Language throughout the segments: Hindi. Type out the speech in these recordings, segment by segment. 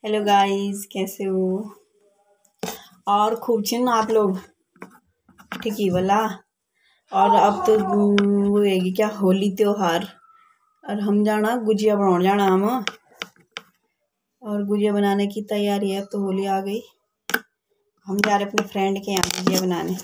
हेलो गाइस, कैसे हो? और खूब छिन आप लोग ठीक ही वाला। और अब तो वो है क्या, होली त्योहार। और हम जाना गुजिया बनाने जाना हम। और गुजिया बनाने की तैयारी है। अब तो होली आ गई, हम जा रहे अपने फ्रेंड के यहाँ गुजिया बनाने।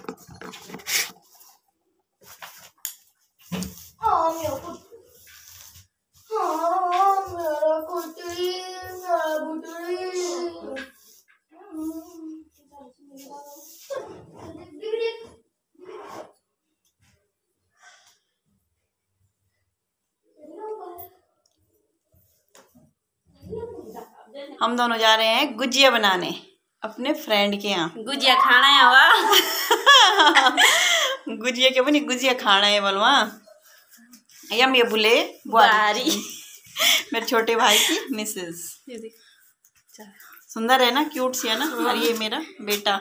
हम दोनों जा रहे हैं गुजिया बनाने अपने फ्रेंड के यहाँ। गुजिया खाना है हवा गुजिया के बनी गुजिया खाना है बोलवा। यम ये बुले बारी मेरे छोटे भाई की मिसेस। सुंदर है ना, क्यूट सी है ना। और ये मेरा बेटा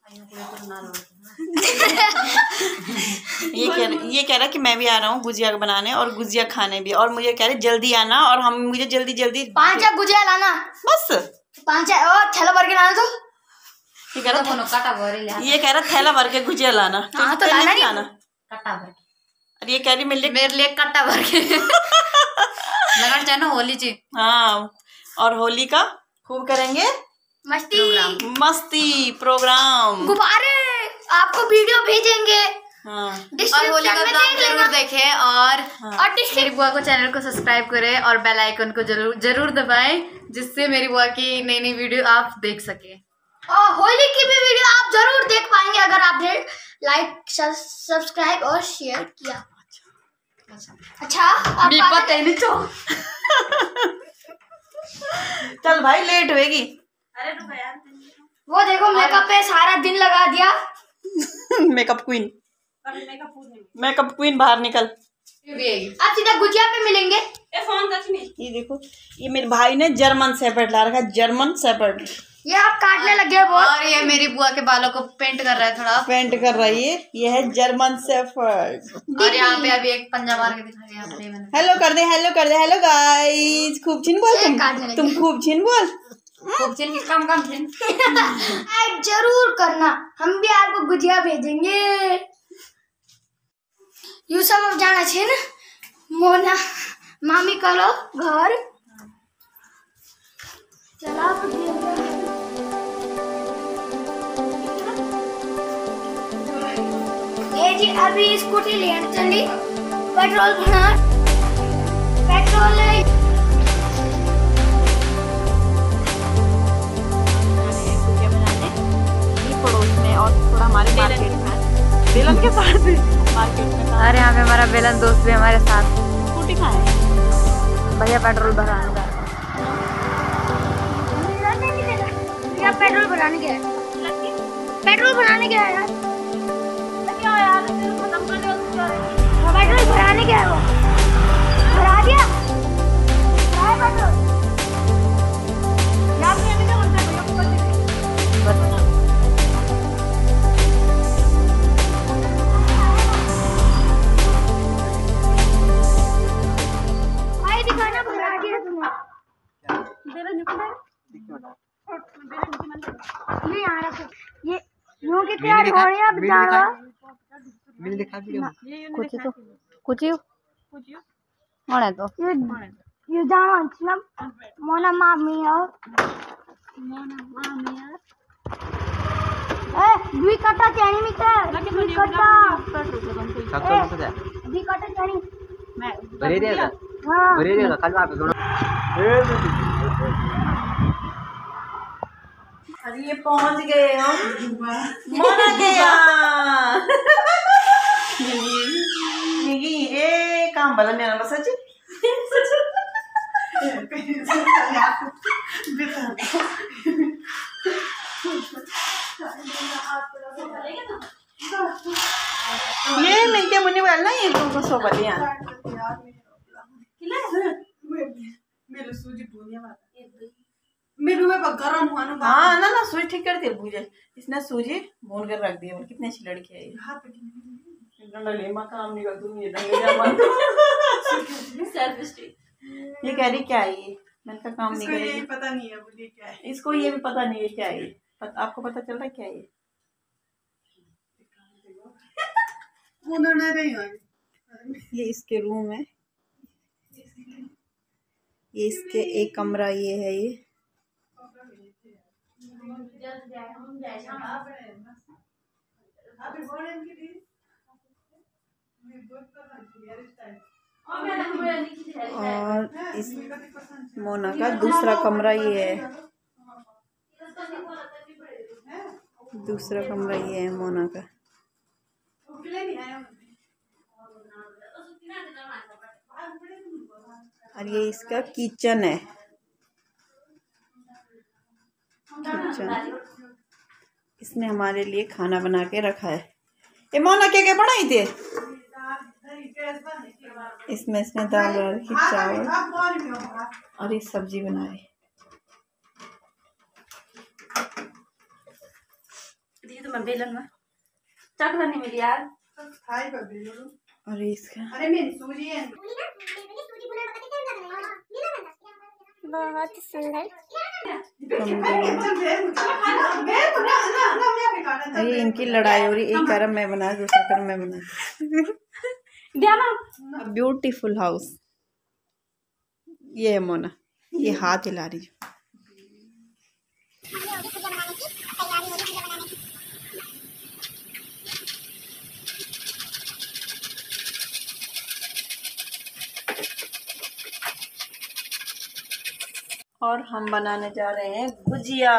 ये कह रहा कि मैं भी आ रहा हूँ गुजिया बनाने और गुजिया खाने भी। और मुझे कह रहे जल्दी आना, और हम मुझे जल्दी जल्दी 5 गुजिया लाना, बस 5 और थैला भर के लाना। तो ये कह रहा थैला भर के गुजिया लाना। तो लाना नहीं, कट्टा भर के। और ये कह रही मेरे लिए कट्टा भर के लगना चाहिए ना होली जी। हाँ, और होली का खूब करेंगे मस्ती प्रोग्राम, गुब्बारे आपको वीडियो भेजेंगे। हाँ। और होली का ब्लॉग जरूर देखें। और मेरी बुआ को चैनल को सब्सक्राइब करें और बेल आइकन को जरूर दबाएं, जिससे मेरी बुआ की नई नई वीडियो आप देख सके। और होली की भी वीडियो आप जरूर देख पाएंगे अगर आपने लाइक सब्सक्राइब और शेयर किया। अच्छा चल भाई, लेट होगी। अरे रुको यार, वो देखो मेकअप पे सारा दिन लगा दिया। मेकअप क्वीन बाहर निकल। आप सीधा गुजिया पे मिलेंगे। ये देखो, ये मेरे भाई ने जर्मन शेपर्ड ला रखा है, जर्मन शेपर्ड। ये आप काटने लगे बहुत। और ये मेरी बुआ के बालों को पेंट कर रहा है, थोड़ा पेंट कर रही है। ये है जर्मन शेपर्ड। और यहाँ पे अभी एक पंजा मार के दिखा दिया मैंने। हेलो कर दे, हेलो कर दे, हेलो गाइस। खूब छिन बोल तुम खूब छिन बोल। खूब छिन कम छिन जरूर करना, हम भी आपको गुजिया भेजेंगे। यू सब अब जाना चाहिए ना मोना मामी करो घर चला। ये जी अभी स्कूटी लेने चली, पेट्रोल भरा, पेट्रोल पड़ोस में और थोड़ा हमारे मार्केट में, बेलन के साथ मार्केट में। अरे यहाँ पे हमारा बेलन दोस्त भी हमारे साथ स्कूटी कहाँ है भैया? पेट्रोल भराने का। पेट्रोल भराने गया, पेट्रोल भराने गया यार, पेट्रोल भराने गया, वो भरा दिया पेट्रोल। ये यूं की तैयारी हो रही है अब जाना। मिल दिखा कुछ होने तो ये जाना ना मोना मामी और ए दुई कट्टा चैनी मित्र, दुई कट्टा चैनी मैं भरे देगा। हां भरे देगा कल वहां पे दोनों। अरे ये पहुंच गए हम मोना के यहाँ। ये काम भला मेरा बस सच ये मिलते मुन्ने वाला ये तुमको सो बलिया मेरे सूजी भूनिया वाला मेरे में गरम हुआ ना। हाँ ना सूजी ठीक कर दे भूजे। इसने सूजी भून कर रख दिया। कितने अच्छी लड़की है ये। डंडा काम निकल तुम ये डंडा ये कह रही क्या है मैंने कहा काम नहीं करेगी। पता नहीं है मुझे क्या है, इसको ये भी पता नहीं है क्या है। आपको पता चल रहा है क्या है ये? उन्होंने नहीं हुआ। ये इसके रूम है, ये इसके एक कमरा ये है। ये और इस मोना का दूसरा कमरा ये है, दूसरा कमरा ये है मोना का। और ये इसका किचन है, किचन इसने हमारे लिए खाना बना के रखा है। ये मोना क्या क्या बनाई थे? इसमें इसने दाल रखी, चावल और ये सब्जी बनाई। तो मैं बेलन में चकला नहीं मिली यार। और इसका अरे मेरी सूजी है। बहुत सुंदर। अरे इनकी लड़ाई हो रही, एक कर्म मैं बना, दूसरा कर्म मैं बना। Beautiful house. ये है मोना, ये हाथ हिला रही है। और हम बनाने जा रहे हैं गुजिया।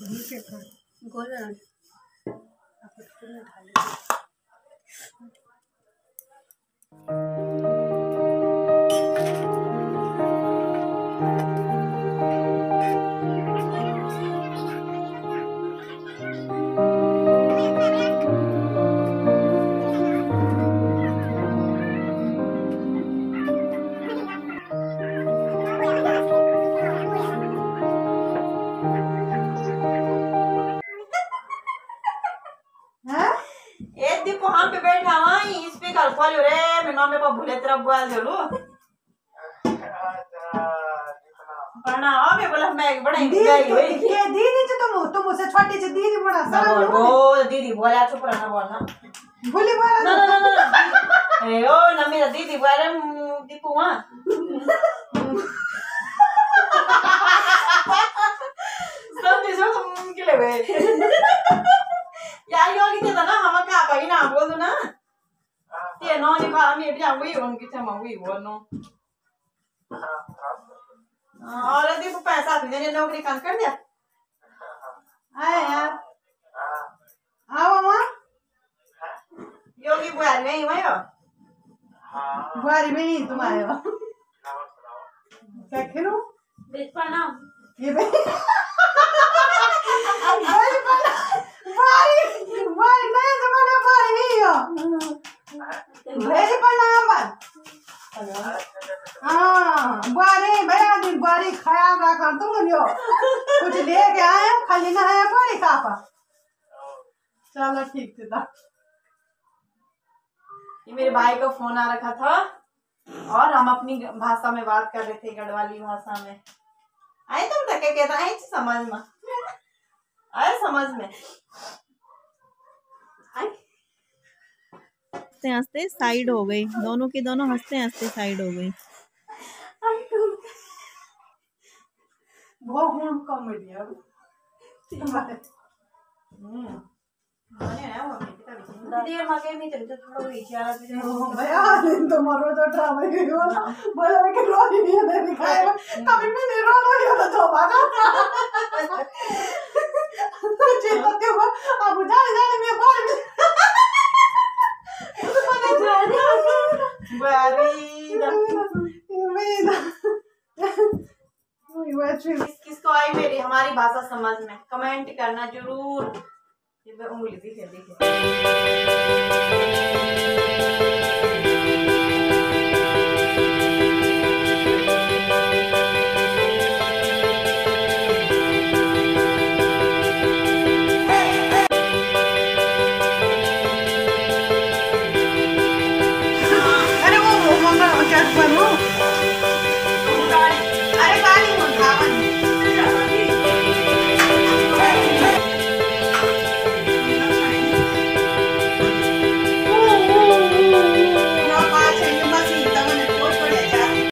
एक दिन को हम पे बैठा वहीं इस पे कल खोलो रे मैं नाम में भूले तेरा बुआ जरूर बना अबे बोला मैं बड़ा गई हुई ये दीदी तो तुम उसे छोटी सी दीदी बड़ा सारा वो दीदी बोला चुप रहना बोलना बोली बोला ना ना ना ना ए ओ ना मेरा दीदी बोला दीपू वहां सब चीजों तुम के लिए यार योगी थे ना हम क्या भाई ना बोल दो ना ये नो नहीं पा मैं भी आऊँ ये उनकी चमा हुई वो नो और यदि वो पैसा देने नौकरी काम कर दिया आए यार आओ माँ योगी बुआरी में ही वही हो बुआरी में ही तुम आए हो क्या खेलो बेच पाना ये भाई नए जमाने भाई नहीं हो भेज प्रणाम हाँ बुआरी भैया दिन बुआरी ख्याल रखा तुम लियो कुछ लेके आए खाली ना है बुआरी खापा चलो ठीक है। ये मेरे भाई का फोन आ रखा था और हम अपनी भाषा में बात कर रहे थे, गढ़वाली भाषा में। आए तुम तक कहता है समझ में आए समझ में हंसते हंसते साइड हो गई, दोनों की दोनों हंसते हंसते साइड हो गई। वो हम कॉमेडी है देर मागे में चलते थोड़ा वो इशारा भी भैया तो मरो तो ड्रामा ही हो बोला मैं कि रो नहीं है दिखाएगा कभी भी नहीं रो रही तो बाजा चिल्लाते हो अब जाने जाने में बाहर किसको आई मेरी हमारी भाषा समझ में कमेंट करना जरूर। उंगली दिखे दिखे